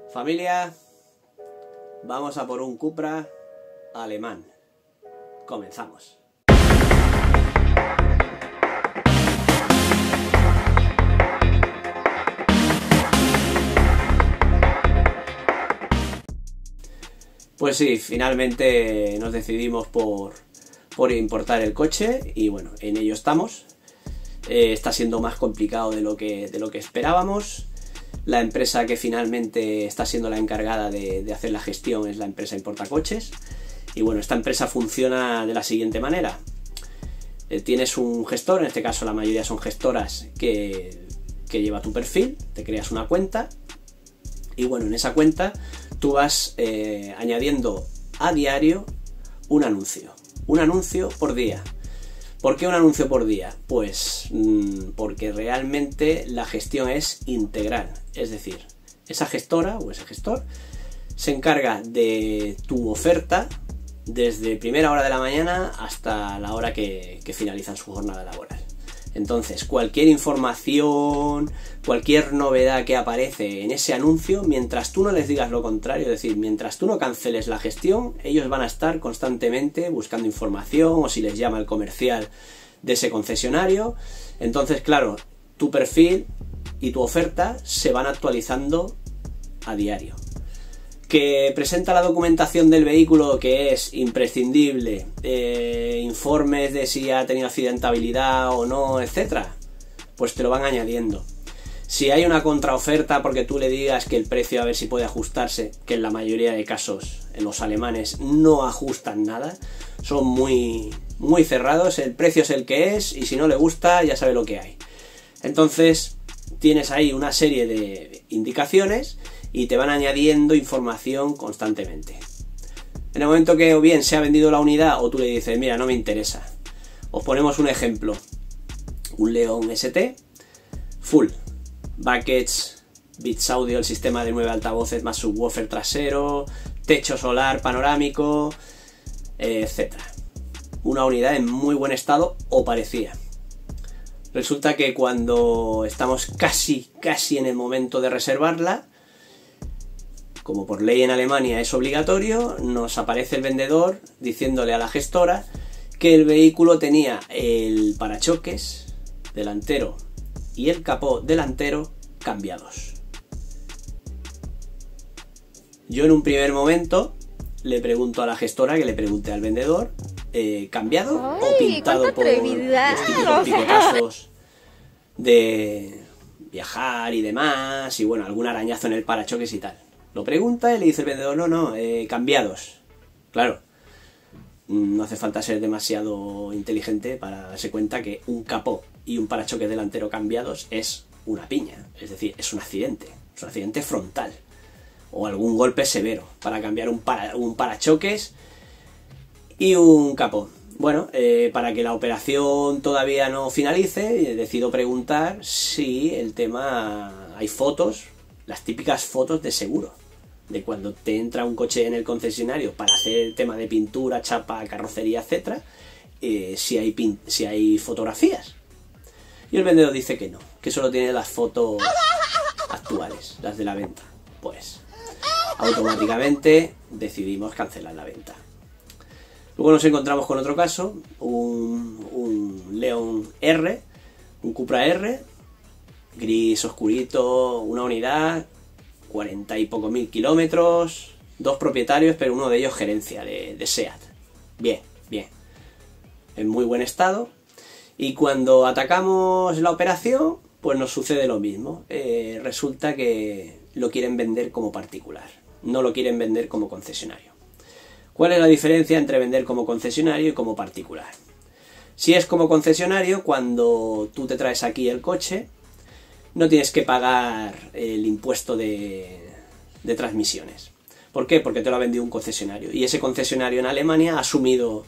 Familia, vamos a por un Cupra alemán. Comenzamos. Pues sí, finalmente nos decidimos por importar el coche y bueno, en ello estamos. Está siendo más complicado de lo que esperábamos. La empresa que finalmente está siendo la encargada de hacer la gestión es la empresa Importacoches. Y bueno, esta empresa funciona de la siguiente manera. Tienes un gestor, en este caso la mayoría son gestoras, que lleva tu perfil, te creas una cuenta y bueno, en esa cuenta tú vas añadiendo a diario un anuncio por día. ¿Por qué un anuncio por día? Pues porque realmente la gestión es integral, es decir, esa gestora o ese gestor se encarga de tu oferta desde primera hora de la mañana hasta la hora que finalizan su jornada laboral. Entonces, cualquier información, cualquier novedad que aparece en ese anuncio, mientras tú no les digas lo contrario, es decir, mientras tú no canceles la gestión, ellos van a estar constantemente buscando información o si les llama el comercial de ese concesionario. Entonces, claro, tu perfil y tu oferta se van actualizando a diario. Que presenta la documentación del vehículo que es imprescindible, informes de si ha tenido accidentabilidad o no, etcétera, pues te lo van añadiendo. Si hay una contraoferta porque tú le digas que el precio a ver si puede ajustarse, que en la mayoría de casos en los alemanes no ajustan nada, son muy cerrados, el precio es el que es y si no le gusta ya sabe lo que hay. Entonces tienes ahí una serie de indicaciones y te van añadiendo información constantemente. En el momento que o bien se ha vendido la unidad o tú le dices, mira, no me interesa. Os ponemos un ejemplo. Un León ST, full. Buckets, Beats Audio, el sistema de 9 altavoces más subwoofer trasero, techo solar panorámico, etc. Una unidad en muy buen estado o parecía. Resulta que cuando estamos casi en el momento de reservarla, como por ley en Alemania es obligatorio, nos aparece el vendedor diciéndole a la gestora que el vehículo tenía el parachoques delantero y el capó delantero cambiados. Yo en un primer momento le pregunto a la gestora que le pregunte al vendedor, ¿cambiado o pintado por los típicos picotazos de viajar y demás? Y bueno, algún arañazo en el parachoques y tal. Lo pregunta y le dice el vendedor, no, cambiados. Claro, no hace falta ser demasiado inteligente para darse cuenta que un capó y un parachoques delantero cambiados es una piña. Es decir, es un accidente frontal. O algún golpe severo para cambiar un parachoques y un capó. Bueno, para que la operación todavía no finalice, decido preguntar si el tema, hay fotos, las típicas fotos de seguro, de cuando te entra un coche en el concesionario para hacer el tema de pintura, chapa, carrocería, etcétera, si hay fotografías. Y el vendedor dice que no, que solo tiene las fotos actuales, las de la venta. Pues automáticamente decidimos cancelar la venta. Luego nos encontramos con otro caso, un León R, un Cupra R, gris oscurito, una unidad, 40 y poco mil kilómetros, dos propietarios, pero uno de ellos gerencia de SEAT. Bien, en muy buen estado. Y cuando atacamos la operación, pues nos sucede lo mismo. Resulta que lo quieren vender como particular, no lo quieren vender como concesionario. ¿Cuál es la diferencia entre vender como concesionario y como particular? Si es como concesionario, cuando tú te traes aquí el coche, no tienes que pagar el impuesto de transmisiones. ¿Por qué? Porque te lo ha vendido un concesionario. Y ese concesionario en Alemania ha asumido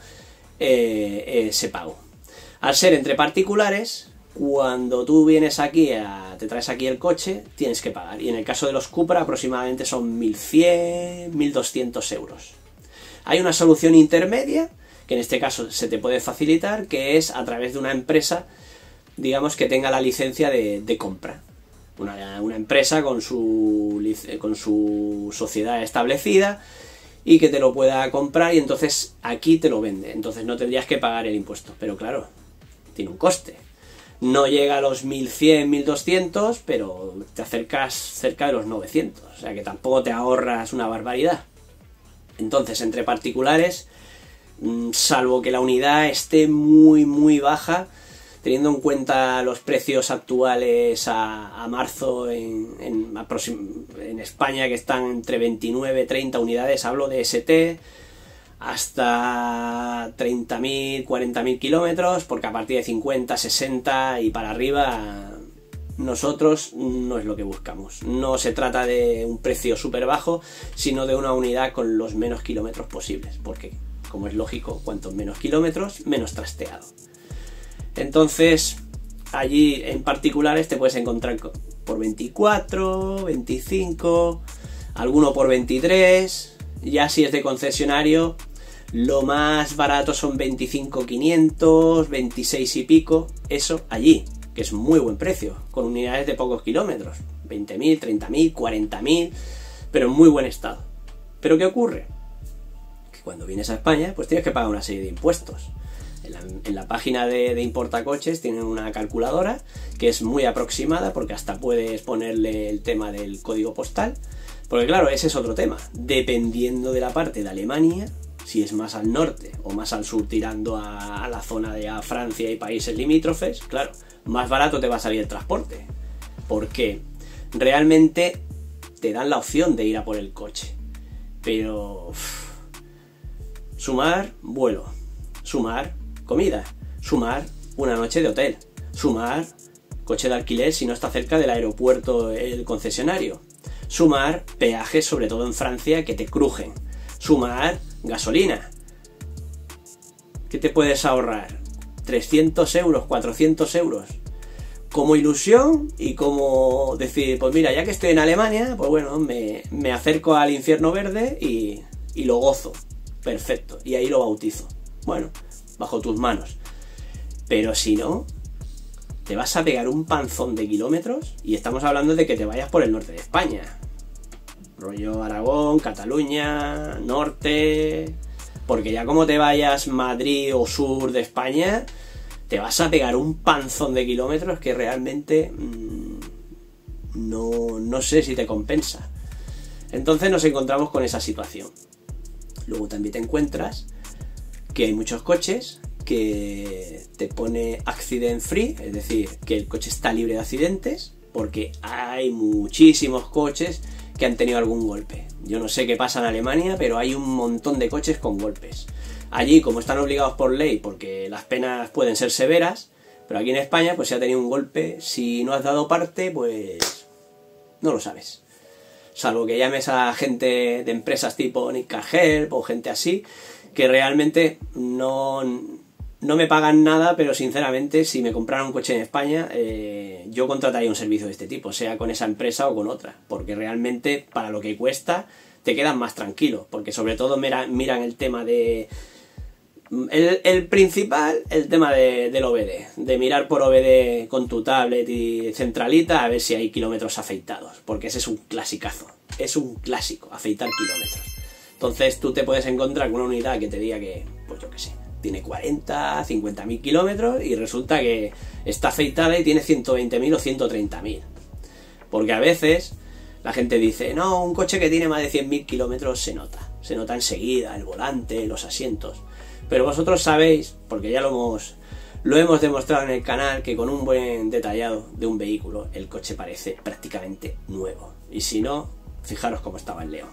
ese pago. Al ser entre particulares, cuando tú vienes aquí, te traes aquí el coche, tienes que pagar. Y en el caso de los Cupra aproximadamente son 1.100, 1.200 euros. Hay una solución intermedia, que en este caso se te puede facilitar, que es a través de una empresa, digamos, que tenga la licencia de compra. una empresa con su sociedad establecida y que te lo pueda comprar, y entonces aquí te lo vende. Entonces no tendrías que pagar el impuesto. Pero claro, tiene un coste. No llega a los 1100, 1200, pero te acercas cerca de los 900. O sea que tampoco te ahorras una barbaridad. Entonces, entre particulares, salvo que la unidad esté muy, muy baja, teniendo en cuenta los precios actuales a marzo en España, que están entre 29 y 30 unidades, hablo de ST, hasta 30.000, 40.000 kilómetros, porque a partir de 50, 60 y para arriba, nosotros no es lo que buscamos. No se trata de un precio súper bajo, sino de una unidad con los menos kilómetros posibles, porque, como es lógico, cuantos menos kilómetros, menos trasteado. Entonces, allí en particulares te puedes encontrar por 24, 25, alguno por 23, ya si es de concesionario, lo más barato son 25.500, 26 y pico, eso allí, que es muy buen precio, con unidades de pocos kilómetros, 20.000, 30.000, 40.000, pero en muy buen estado. ¿Pero qué ocurre? Que cuando vienes a España, pues tienes que pagar una serie de impuestos. En la página de Importacoches tienen una calculadora que es muy aproximada, porque hasta puedes ponerle el tema del código postal, porque claro, ese es otro tema. Dependiendo de la parte de Alemania, si es más al norte o más al sur tirando a la zona de Francia y países limítrofes, claro, más barato te va a salir el transporte, porque realmente te dan la opción de ir a por el coche, pero sumar vuelo, sumar comida, sumar una noche de hotel, sumar coche de alquiler si no está cerca del aeropuerto el concesionario, sumar peajes, sobre todo en Francia, que te crujen, sumar gasolina. ¿Qué te puedes ahorrar? 300 euros, 400 euros. Como ilusión y como decir, pues mira, ya que estoy en Alemania, pues bueno, me acerco al infierno verde y lo gozo. Perfecto. Y ahí lo bautizo. Bueno, bajo tus manos. Pero si no, te vas a pegar un panzón de kilómetros, y estamos hablando de que te vayas por el norte de España. Rollo Aragón, Cataluña, norte, porque ya como te vayas Madrid o sur de España, te vas a pegar un panzón de kilómetros que realmente no sé si te compensa. Entonces nos encontramos con esa situación. Luego también te encuentras que hay muchos coches que te pone accident free, es decir, que el coche está libre de accidentes, porque hay muchísimos coches que han tenido algún golpe. Yo no sé qué pasa en Alemania, pero hay un montón de coches con golpes. Allí, como están obligados por ley, porque las penas pueden ser severas, pero aquí en España, pues si ha tenido un golpe, si no has dado parte, pues no lo sabes. Salvo que llames a gente de empresas tipo Nick Car Help o gente así, que realmente no me pagan nada, pero sinceramente, si me comprara un coche en España, yo contrataría un servicio de este tipo, sea con esa empresa o con otra, porque realmente para lo que cuesta te quedas más tranquilo, porque sobre todo miran el tema de... El principal, el tema del OBD, de mirar por OBD con tu tablet y centralita a ver si hay kilómetros afeitados, porque ese es un clasicazo, es un clásico, afeitar kilómetros. Entonces tú te puedes encontrar con una unidad que te diga que, pues yo qué sé, tiene 40, 50.000 kilómetros y resulta que está afeitada y tiene 120.000 o 130.000. Porque a veces la gente dice, no, un coche que tiene más de 100.000 kilómetros se nota enseguida, el volante, los asientos. Pero vosotros sabéis, porque ya lo hemos demostrado en el canal, que con un buen detallado de un vehículo el coche parece prácticamente nuevo. Y si no, fijaros cómo estaba el León.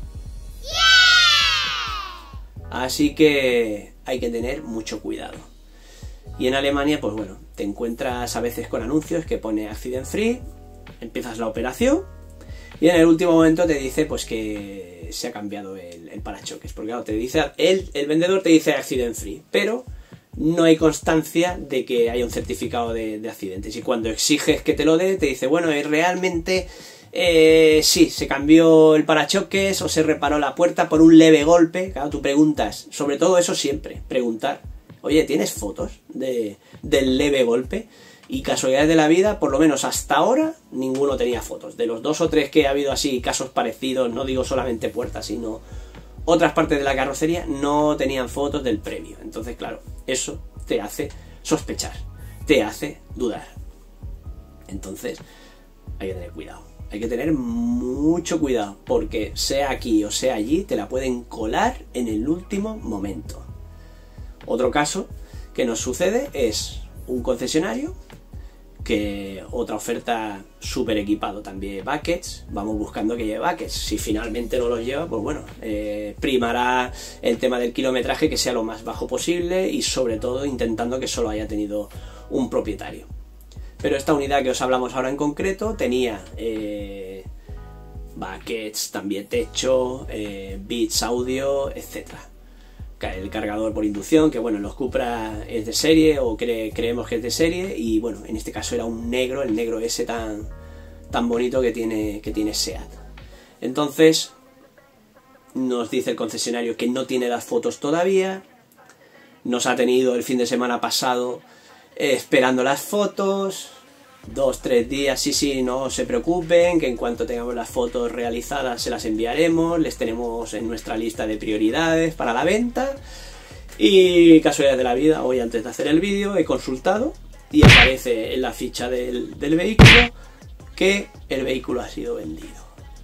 Así que hay que tener mucho cuidado. Y en Alemania, pues bueno, te encuentras a veces con anuncios que pone accident free, empiezas la operación y en el último momento te dice pues que se ha cambiado el parachoques, porque claro, te dice el vendedor te dice accident free, pero no hay constancia de que haya un certificado de accidentes, y cuando exiges que te lo dé te dice, bueno, realmente sí, se cambió el parachoques o se reparó la puerta por un leve golpe. Claro, tú preguntas, sobre todo eso siempre, preguntar, oye, ¿tienes fotos del leve golpe? Y casualidades de la vida, por lo menos hasta ahora, ninguno tenía fotos. De los 2 o 3 que ha habido así, casos parecidos, no digo solamente puertas, sino otras partes de la carrocería, no tenían fotos del premio. Entonces, claro, eso te hace sospechar, te hace dudar. Entonces, hay que tener cuidado. Hay que tener mucho cuidado, porque sea aquí o sea allí, te la pueden colar en el último momento. Otro caso que nos sucede es un concesionario que otra oferta súper equipado también buckets, vamos buscando que lleve buckets. Si finalmente no los lleva, pues bueno, primará el tema del kilometraje, que sea lo más bajo posible y sobre todo intentando que solo haya tenido un propietario. Pero esta unidad que os hablamos ahora en concreto tenía buckets, también techo, bits audio, etcétera. El cargador por inducción, que bueno, en los Cupra es de serie, o creemos que es de serie, y bueno, en este caso era un negro, el negro ese tan bonito que tiene SEAT. Entonces nos dice el concesionario que no tiene las fotos todavía, nos ha tenido el fin de semana pasado esperando las fotos, 2-3 días, sí, no se preocupen, que en cuanto tengamos las fotos realizadas se las enviaremos, les tenemos en nuestra lista de prioridades para la venta. Y casualidad de la vida, hoy antes de hacer el vídeo he consultado y aparece en la ficha del vehículo que el vehículo ha sido vendido.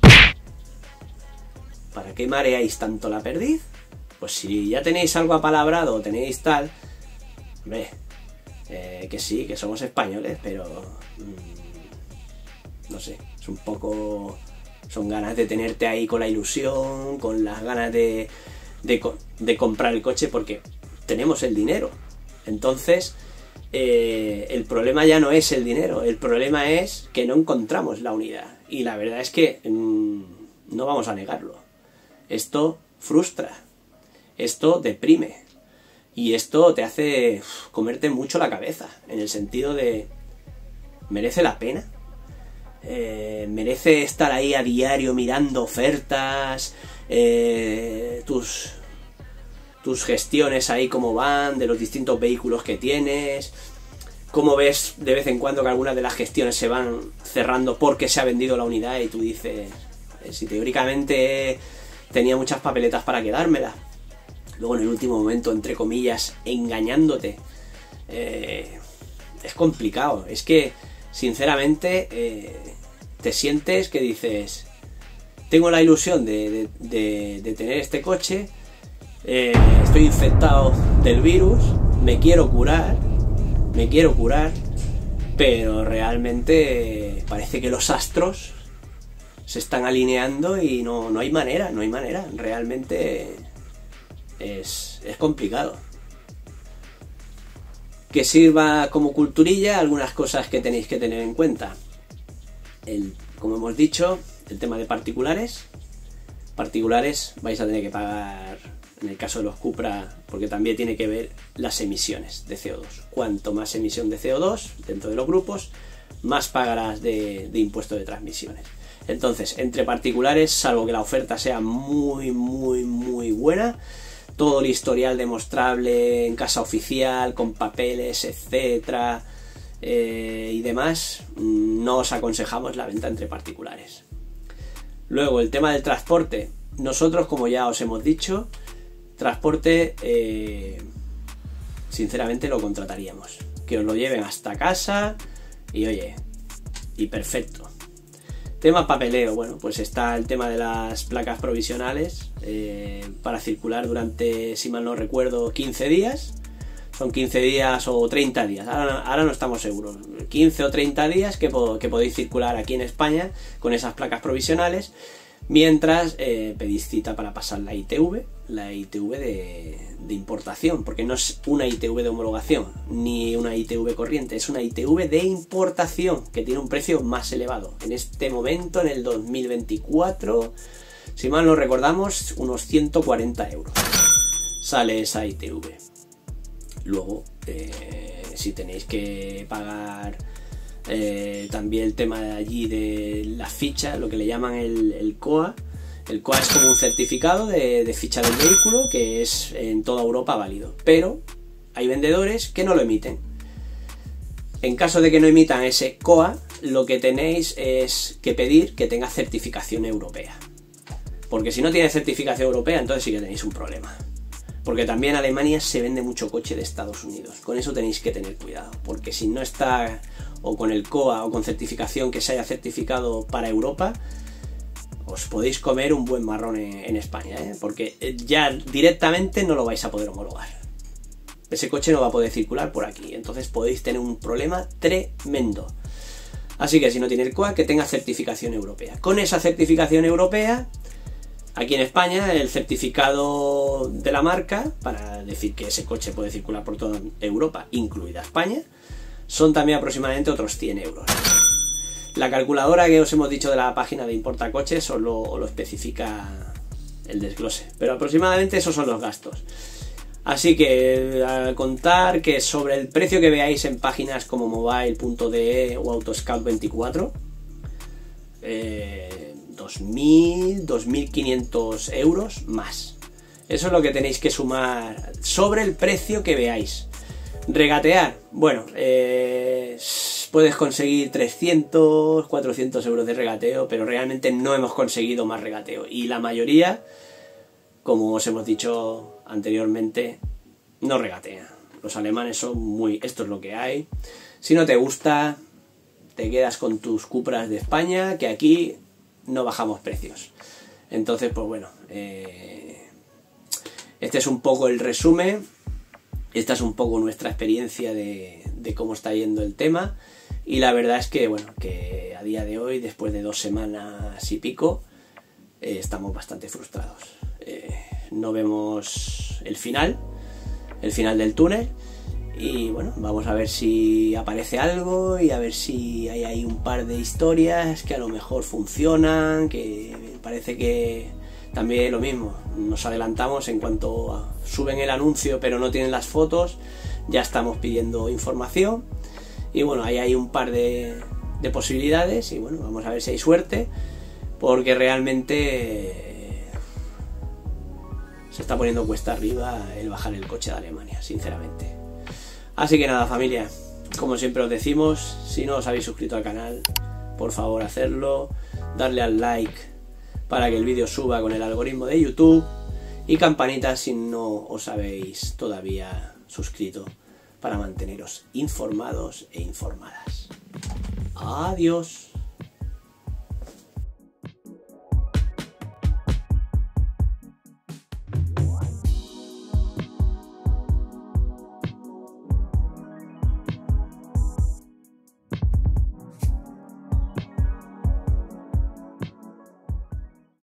¿Para qué mareáis tanto la perdiz? Pues si ya tenéis algo apalabrado o tenéis tal, hombre, que sí, que somos españoles, pero no sé, es un poco, son ganas de tenerte ahí con la ilusión, con las ganas de comprar el coche, porque tenemos el dinero. Entonces el problema ya no es el dinero, el problema es que no encontramos la unidad, y la verdad es que no vamos a negarlo, esto frustra, esto deprime. Y esto te hace comerte mucho la cabeza, en el sentido de, ¿merece la pena? ¿Merece estar ahí a diario mirando ofertas? Tus gestiones ahí cómo van, de los distintos vehículos que tienes. ¿Cómo ves de vez en cuando que algunas de las gestiones se van cerrando porque se ha vendido la unidad? Y tú dices, si teóricamente tenía muchas papeletas para quedármela. Luego en el último momento, entre comillas, engañándote. Es complicado. Es que, sinceramente, te sientes que dices, tengo la ilusión de tener este coche, estoy infectado del virus, me quiero curar, pero realmente parece que los astros se están alineando y no hay manera, realmente es complicado. Que sirva como culturilla algunas cosas que tenéis que tener en cuenta. Como hemos dicho, el tema de particulares vais a tener que pagar, en el caso de los Cupra, porque también tiene que ver las emisiones de CO2. Cuanto más emisión de CO2 dentro de los grupos, más pagarás de impuesto de transmisiones. Entonces, entre particulares, salvo que la oferta sea muy buena, todo el historial demostrable en casa oficial, con papeles, etcétera, y demás, no os aconsejamos la venta entre particulares. Luego, el tema del transporte. Nosotros, como ya os hemos dicho, transporte, sinceramente lo contrataríamos. Que os lo lleven hasta casa y oye, y perfecto. Tema papeleo, bueno, pues está el tema de las placas provisionales para circular durante, si mal no recuerdo, 15 días. Son 15 días o 30 días, ahora no estamos seguros. 15 o 30 días que podéis circular aquí en España con esas placas provisionales, mientras pedís cita para pasar la ITV de importación, porque no es una ITV de homologación ni una ITV corriente, es una ITV de importación que tiene un precio más elevado. En este momento, en el 2024, si mal no recordamos, unos 140 euros sale esa ITV. Luego, si tenéis que pagar también el tema de allí de la ficha, lo que le llaman el COA. El COA es como un certificado de ficha del vehículo que es en toda Europa válido, pero hay vendedores que no lo emiten. En caso de que no emitan ese COA, lo que tenéis es que pedir que tenga certificación europea. Porque si no tiene certificación europea, entonces sí que tenéis un problema. Porque también en Alemania se vende mucho coche de Estados Unidos. Con eso tenéis que tener cuidado. Porque si no está o con el COA o con certificación que se haya certificado para Europa, os podéis comer un buen marrón en España, ¿eh? Porque ya directamente no lo vais a poder homologar. Ese coche no va a poder circular por aquí. Entonces podéis tener un problema tremendo. Así que si no tiene el COA, que tenga certificación europea. Con esa certificación europea, aquí en España, el certificado de la marca, para decir que ese coche puede circular por toda Europa, incluida España, son también aproximadamente otros 100 euros. La calculadora que os hemos dicho de la página de Importa Coches os lo especifica el desglose, pero aproximadamente esos son los gastos. Así que a contar que sobre el precio que veáis en páginas como mobile.de o Autoscout24, 2.000, 2.500 euros más. Eso es lo que tenéis que sumar sobre el precio que veáis. Regatear, bueno, puedes conseguir 300, 400 euros de regateo, pero realmente no hemos conseguido más regateo. Y la mayoría, como os hemos dicho anteriormente, no regatea. Los alemanes son muy... esto es lo que hay. Si no te gusta, te quedas con tus Cupras de España, que aquí no bajamos precios. Entonces, pues bueno, este es un poco el resumen. Esta es un poco nuestra experiencia de cómo está yendo el tema. Y la verdad es que, bueno, que a día de hoy, después de 2 semanas y pico, estamos bastante frustrados. No vemos el final del túnel. Y bueno, vamos a ver si aparece algo y a ver si hay ahí un par de historias que a lo mejor funcionan, que parece que también lo mismo, nos adelantamos en cuanto suben el anuncio pero no tienen las fotos, ya estamos pidiendo información y bueno, ahí hay un par de posibilidades y bueno, vamos a ver si hay suerte, porque realmente se está poniendo cuesta arriba el bajar el coche de Alemania, sinceramente. Así que nada, familia, como siempre os decimos, si no os habéis suscrito al canal, por favor hacerlo, darle al like para que el vídeo suba con el algoritmo de YouTube y campanita si no os habéis todavía suscrito para manteneros informados e informadas. Adiós.